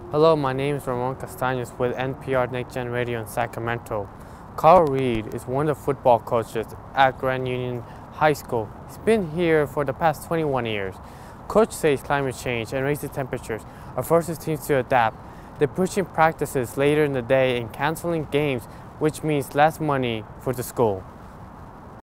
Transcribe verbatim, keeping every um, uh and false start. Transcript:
Hello, my name is Ramon Castaños with N P R Next Gen Radio in Sacramento. Carl Reed is one of the football coaches at Grand Union High School. He's been here for the past twenty-one years. Coach says climate change and rising temperatures are forcing teams to adapt. They're pushing practices later in the day and canceling games, which means less money for the school.